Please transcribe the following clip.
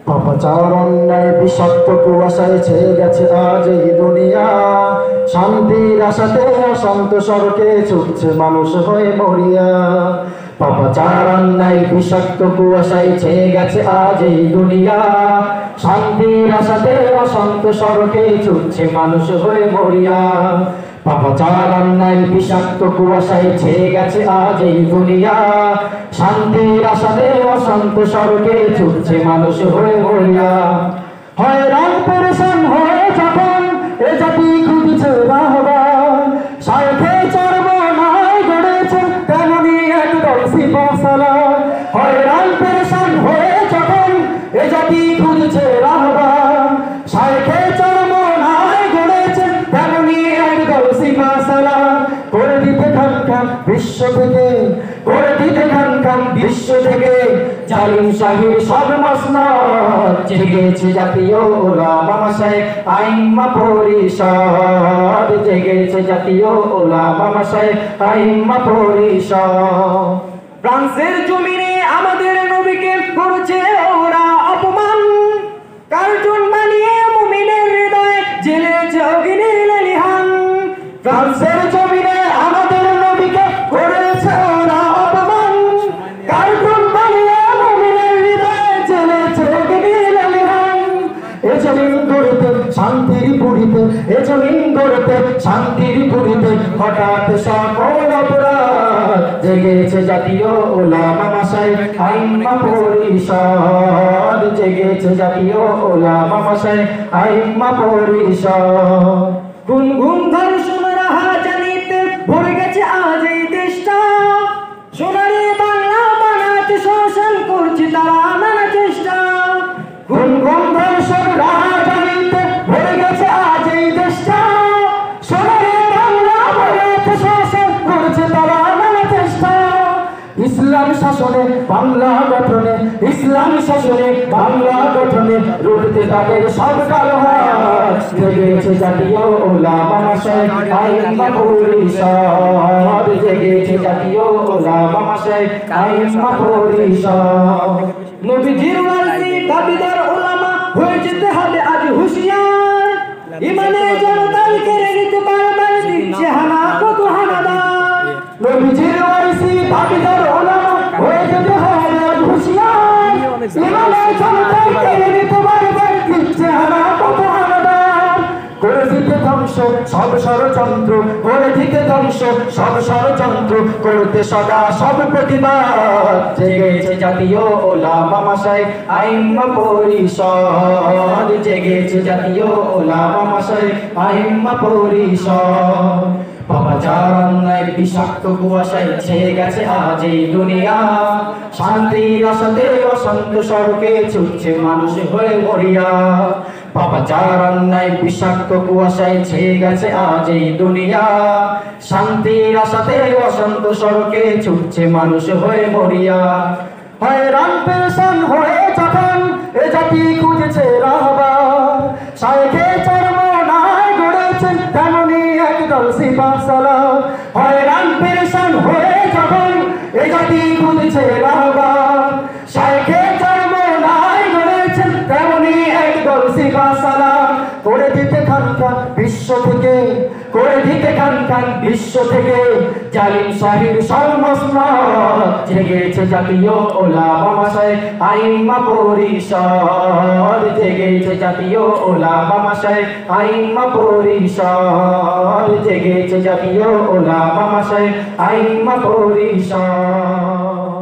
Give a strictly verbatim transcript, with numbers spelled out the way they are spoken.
পাপাচার অন্যায় বিষাক্ত কুয়াশায় ছেয়ে গেছে আজ এই দুনিয়া। শান্তির আশাতে অশান্ত সড়কে ছুটছে মানুষ হয়ে মরিয়া। পাপাচার অন্যায় বিষাক্ত কুয়াশায় ছেয়ে গেছে আজ এই দুনিয়া। শান্তির আশাতে অশান্ত সড়কে ছুটছে মানুষ হয়ে মরিয়া। পাপাচার অন্যায় বিষাক্ত কুয়াশায় ছেয়ে গেছে আজ এই দুনিয়া। শান্তির আশাতে অশান্ত সড়কে ছুটছে মানুষ হয়ে মরিয়া। হয়রান পেরেশান হয়ে যখন এ জাতি খুঁজছে রাহবার, শাইখে চরমনায় গড়েছে তেমনি একদল সিপাহসালার। হয়রান পেরেশান হয়ে যখন এ জাতি খুঁজছে রাহবার, শাইখে চরমনায় গড়েছে তেমনি একদল সিপাহসালার। করে দিতে খান খান বিশ্ব থেকে, করে দিতে খান খান বিশ্ব থেকে জালিম শাহীর সব মসনদ। জেগেছে জাতীয় উলামা মাশায়েখ আইম্মা পরিষদ, জেগেছে জাতীয় উলামা মাশায়েখ আইম্মা পরিষদ। ফ্রান্সের জমিনে আমাদের নবীকে করেছে ওরা অপমান, কার্টুন বানিয়ে মুমিনের হৃদয়ে জ্বেলেছে অগ্নি লেলিহান। ফ্রান্সের জমিনে আমাদের নবীকে করেছে ওরা অপমান, কার্টুন বানিয়ে মুমিনের হৃদয়ে জ্বেলেছে অগ্নি লেলিহান। এ জমিন গড়তে শান্তির পুরীতে, এ জমিন গড়তে শান্তির পুরীতে হঠাৎ সকল অপরাধ। জেগেছে জাতীয় উলামা মাশায়েখ আইম্মা পরিষদ, জেগেছে জাতীয় উলামা মাশায়েখ আইম্মা পরিষদ। গুন গুন ধর্ষণ রাহাজানিতে ভরে গেছে আজ এই দেশটা। সোনারে বাংলা বানাতে শ্মশান করছে তারা নানা চেষ্টা। গুন গুন ধর্ষণ রাহাজানিতে ভরে গেছে আজ এই দেশটা। সোনারে বাংলা বানাতে শ্মশান করছে তারা নানা চেষ্টা। ইসলাম শাসনে বাংলা গঠনে, ইসলাম শাসনে বাংলা গঠনে রুখতে তাদের সব কালো হাত। জেগেছে জাতীয় উলামা মাশায়েখ আইম্মা পরিষদ, জেগেছে জাতীয় উলামা মাশায়েখ আইম্মা পরিষদ। নবীজির ওয়ারিসি দাবিদার উলামা হয়ে যেতে হবে আজ হুঁশিয়ার। ইমানে জনতার কেড়ে নিতে বারবার দিচ্ছে হানা কত হানাদার। নবীজির ওয়ারিসি দাবিদার উলামা হয়ে যেতে হবে আজ হুঁশিয়ার। ইমানে জনতার কেড়ে নিতে বারবার দিচ্ছে হানা কত হানাদার। করে দিতে ধ্বংস সব ষড়যন্ত্র, করে দিতে ধ্বংস সব ষড়যন্ত্র, করতে সদা সব প্রতিবাদ। জেগেছে জাতীয় উলামা মাশায়েখ আইম্মা পরিষদ, জেগেছে জাতীয় উলামা মাশায়েখ আইম্মা পরিষদ। পাপাচার অন্যায় বিষাক্ত কুয়াশায় ছেয়ে গেছে আজ এই দুনিয়া। শান্তির আশাতে অশান্ত সড়কে ছুটছে মানুষ হয়ে মরিয়া। পাপাচার অন্যায় বিষাক্ত কুয়াশায় ছেয়ে গেছে আজ এই দুনিয়া। শান্তির আশাতে অশান্ত সড়কে ছুটছে মানুষ হয়ে মরিয়া। হয়রান পেরেশান হয়ে যখন এ জাতি খুঁজেছে রাহবার, শাইখে চরমনায় গড়েছেন তেমনি একদল সিপাহসালার। হয়রান পেরেশান হয়ে যখন এ জাতি খুঁজেছে রাহবার, শাইখে চরমনায় গড়েছেন তেমনি একদল সিপাহসালার। করে দিতে খান খান বিশ্ব থেকে, করে দিতে খান খান বিশ্ব থেকে জালিম শাহীর সব মসনদ। জেগেছে জাতীয় উলামা মাশায়েখ আইম্মা পরিষদ, জেগেছে জাতীয় উলামা মাশায়েখ আইম্মা পরিষদ, জেগেছে জাতীয় উলামা মাশায়েখ আইম্মা পরিষদ।